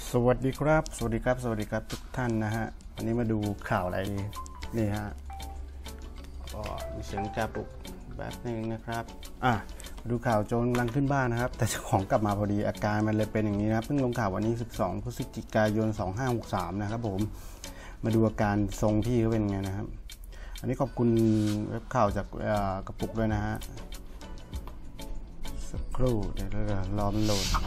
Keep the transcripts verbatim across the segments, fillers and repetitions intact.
สวัสดีครับสวัสดีครับสวัสดีครับทุกท่านนะฮะวันนี้มาดูข่าวอะไรดีนี่ฮะก็มีเสียงกระปุกแบบนึงนะครับอ่ะดูข่าวโจรกำลังขึ้นบ้านนะครับแต่เจ้าของกลับมาพอดีอาการมันเลยเป็นอย่างนี้นะเพิ่งลงข่าววันนี้สิบสองพฤศจิกายนสองห้าหกสามนะครับผมมาดูอาการทรงพี่เขาเป็นไงนะครับอันนี้ขอบคุณเว็บข่าวจากกระปุกด้วยนะฮะสักครู่เดี๋ยวเรารอมันโหลด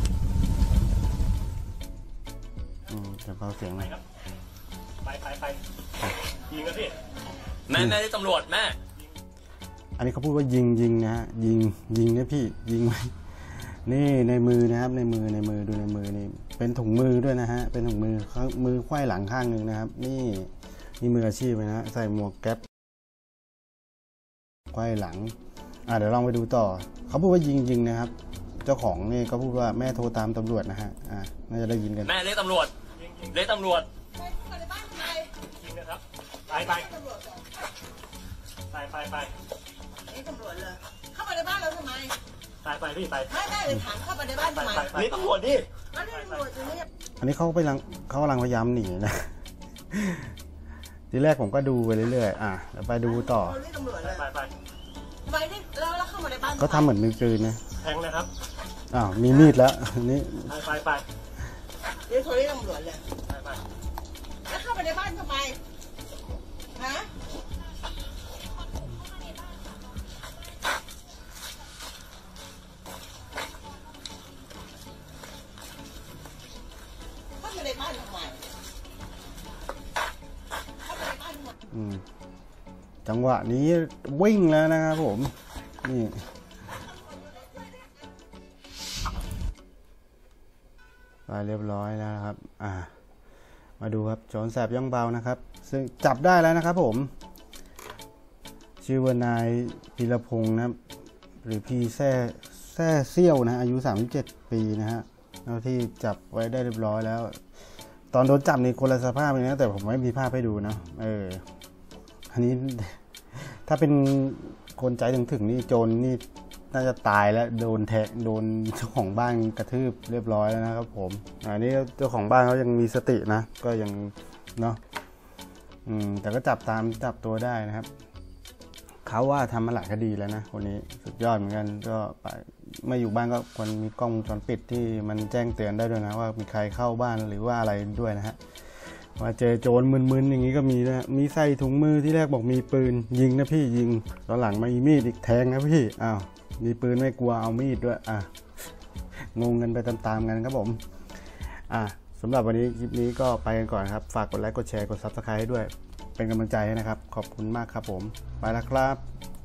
จะเบาเสียงหน่อยไปไปไปยิงกันพี่แม่แม่ที่ตำรวจแม่อันนี้เขาพูดว่ายิงยิงนะฮะยิงยิงนะพี่ยิงไหมนี่ในมือนะครับในมือในมือดูในมือนี่เป็นถุงมือด้วยนะฮะเป็นถุงมือมือไขว้หลังข้างหนึ่งนะครับนี่นี่มืออาชีพนะฮะใส่หมวกแก๊ปไขว้หลังอ่ะเดี๋ยวลองไปดูต่อเขาพูดว่ายิงยิงนะครับเจ้าของนี่ก็พูดว่าแม่โทรตามตำรวจนะฮะอ่ะน่าจะได้ยินกันแม่เรียกตำรวจเรียกตำรวจไปเข้ามาในบ้านทำไมยิงนะครับไปไปไปไปไปนี่ตำรวจเลยเข้ามาในบ้านเราทำไมไปไปพี่ไปไม่ได้เลยถามเข้ามาในบ้านทำไมนี่ตำรวจดิอันนี้ตำรวจตรงนี้อันนี้เขาไปลังเขากำลังพยายามหนีนะทีแรกผมก็ดูไปเรื่อยๆอ่ะเดี๋ยวไปดูต่อไปไปไปนี่แล้วแล้วเข้ามาในบ้านเขาทำเหมือนมือปืนนะแทงนะครับอ้าวมีมีดแล้วนี่ไปไปเดี๋ยวโทรเรียกตำรวจเลยไปไปแล้วเข้ามาในบ้านทำไมฮะเข้ามาในบ้านทำไมเข้ามาในบ้านทำไมอืมจังหวะนี้วิ่งแล้วนะครับผมนี่ไปเรียบร้อยแล้วนะครับอ่ามาดูครับโจรแสบย่องเบานะครับซึ่งจับได้แล้วนะครับผมชื่อว่านายพีรพงศ์นะครับหรือพี่แซ่แซ่เซี่ยวนะอายุสามสิบเจ็ดปีนะฮะแล้วที่จับไว้ได้เรียบร้อยแล้วตอนโดนจับนี่คนละสภาพเลยนะแต่ผมไม่มีภาพให้ดูนะเอออันนี้ถ้าเป็นคนใจถึงถึงนี่โจรนี่น่าจะตายแล้วโดนแทะโดนเจ้าของบ้านกระทืบเรียบร้อยแล้วนะครับผมอันนี้เจ้าของบ้านเขายังมีสตินะก็ยังเนาะอืมแต่ก็จับตามจับตัวได้นะครับเขาว่าทำมาหลายคดีแล้วนะคนนี้สุดยอดเหมือนกันก็ไม่อยู่บ้านก็ควรมีกล้องวงจรปิดที่มันแจ้งเตือนได้ด้วยนะว่ามีใครเข้าบ้านหรือว่าอะไรด้วยนะฮะว่าเจอโจรมึนๆอย่างนี้ก็มีนะมีใส่ถุงมือที่แรกบอกมีปืนยิงนะพี่ยิงตอนหลังมามีมีดอีกแทงนะพี่อ้าวมีปืนไม่กลัวเอามีดด้วยอ่ะงงกันไปตามๆกันครับผมอ่ะสำหรับวันนี้คลิปนี้ก็ไปกันก่อนครับฝากกดไลค์กดแชร์กด ซับสไครบ์ ให้ด้วยเป็นกำลังใจให้นะครับขอบคุณมากครับผมไปแล้วครับ